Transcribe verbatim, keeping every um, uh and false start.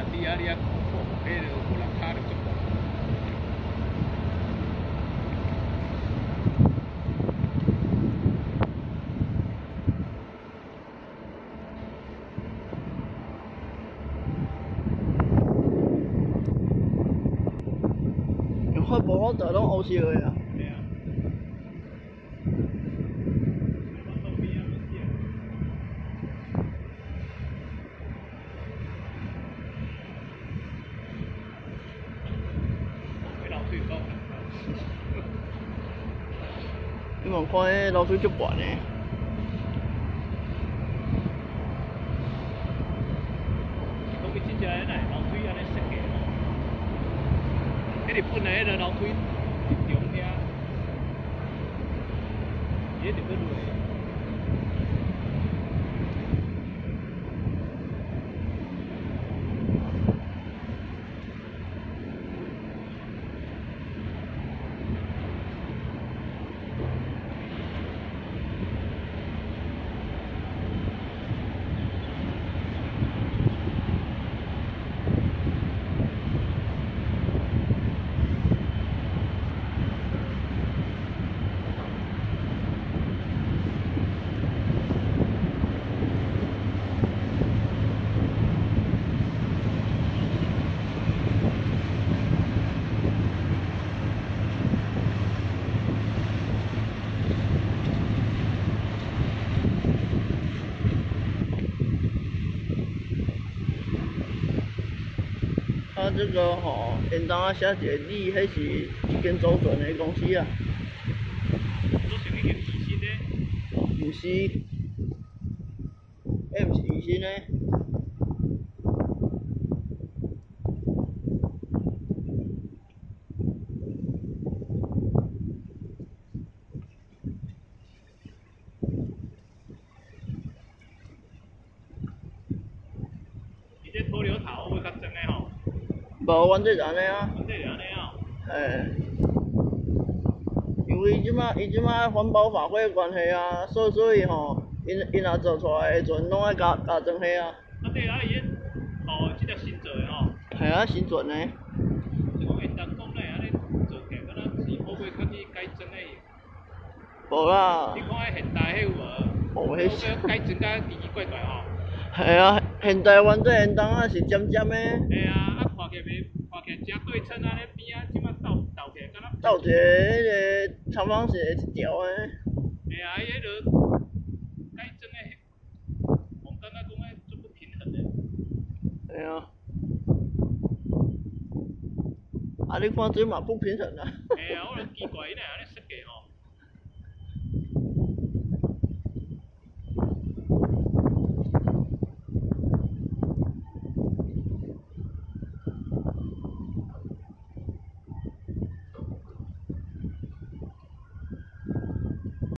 你啊你啊，迄个有人卡就足大。 发无法度拢乌烧的啊。 对啊。 你望看迄流水足悬的。 讲起真正迄个流水安尼设计咯，迄日本的迄个流水中遐，伊迄就搁落。 啊，这个吼，因当啊写一个字，迄是一间周转的公司啊。 做生意去医生咧？ 毋是，迄毋是医生咧。 伊这土流头会较真诶吼。 无，阮这是安尼啊。 阮这是安尼啊。 嘿。因为伊即马伊即马环保法规的关系啊，所以所以吼，因因若做出来的阵拢爱加加装迄啊。 啊对啊，伊迄哦，即个新做的吼。 系啊，新做的。 就讲因当讲咧，安尼做起来敢若是可袂较去改装诶。 无啦。 你看迄现代迄有无？ 哦，迄是。 改装甲奇奇怪怪吼。 系啊，现代阮这现当啊是尖尖的。 嘿啊，啊看起来袂，看起来真对称啊！咧边啊，即摆斗斗起来，敢若。 斗一个迄个长方形的一条的。 嘿啊，伊迄落改装诶，我感觉讲诶足不平衡诶。 嘿啊。啊，你看这嘛不平衡啊。 嘿啊，我就奇怪伊若安尼